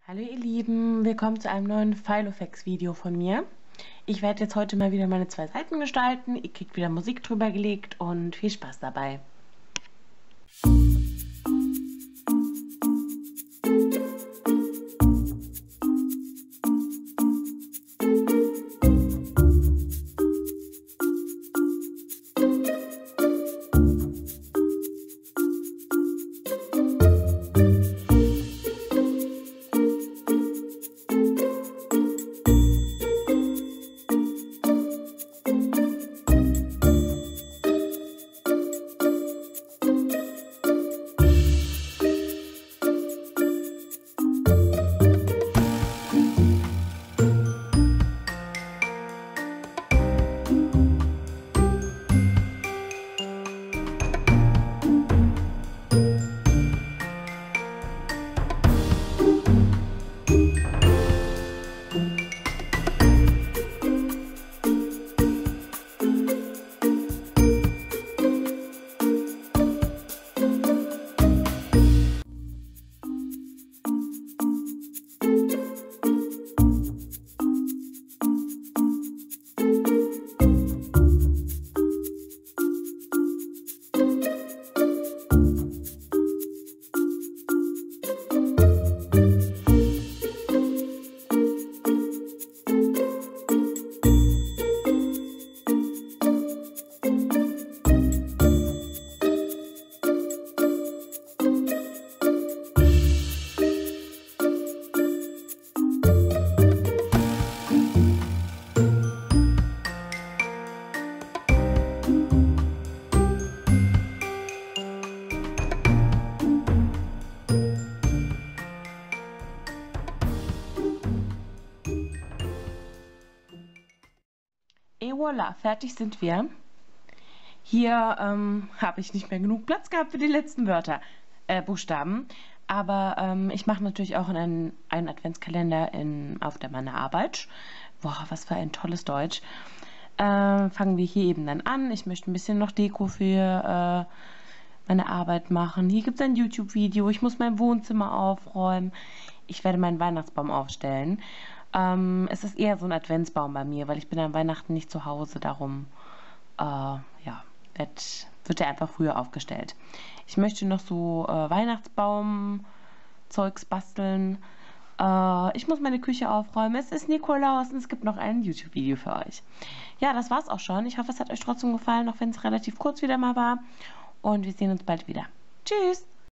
Hallo ihr Lieben, willkommen zu einem neuen Filofax-Video von mir. Ich werde jetzt heute mal wieder meine 2 Seiten gestalten. Ihr kriegt wieder Musik drüber gelegt und viel Spaß dabei. Et voilà, fertig sind wir. Hier habe ich nicht mehr genug Platz gehabt für die letzten Buchstaben. Aber ich mache natürlich auch einen Adventskalender auf meiner Arbeit. Boah, was für ein tolles Deutsch. Fangen wir hier eben dann an. Ich möchte ein bisschen noch Deko für meine Arbeit machen. Hier gibt es ein YouTube-Video. Ich muss mein Wohnzimmer aufräumen. Ich werde meinen Weihnachtsbaum aufstellen. Es ist eher so ein Adventsbaum bei mir, weil ich bin an Weihnachten nicht zu Hause, darum ja, wird er einfach früher aufgestellt. Ich möchte noch so Weihnachtsbaum-Zeugs basteln. Ich muss meine Küche aufräumen. Es ist Nikolaus und es gibt noch ein YouTube-Video für euch. Ja, das war's auch schon. Ich hoffe, es hat euch trotzdem gefallen, auch wenn es relativ kurz wieder mal war. Und wir sehen uns bald wieder. Tschüss!